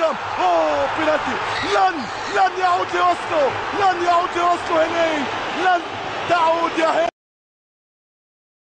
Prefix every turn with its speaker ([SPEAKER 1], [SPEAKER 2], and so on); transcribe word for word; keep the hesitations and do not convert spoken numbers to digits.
[SPEAKER 1] ترام. اوه بينالتي. لن لن يعود لوصله، لن يعود لوصله هني، لن تعود يا هني.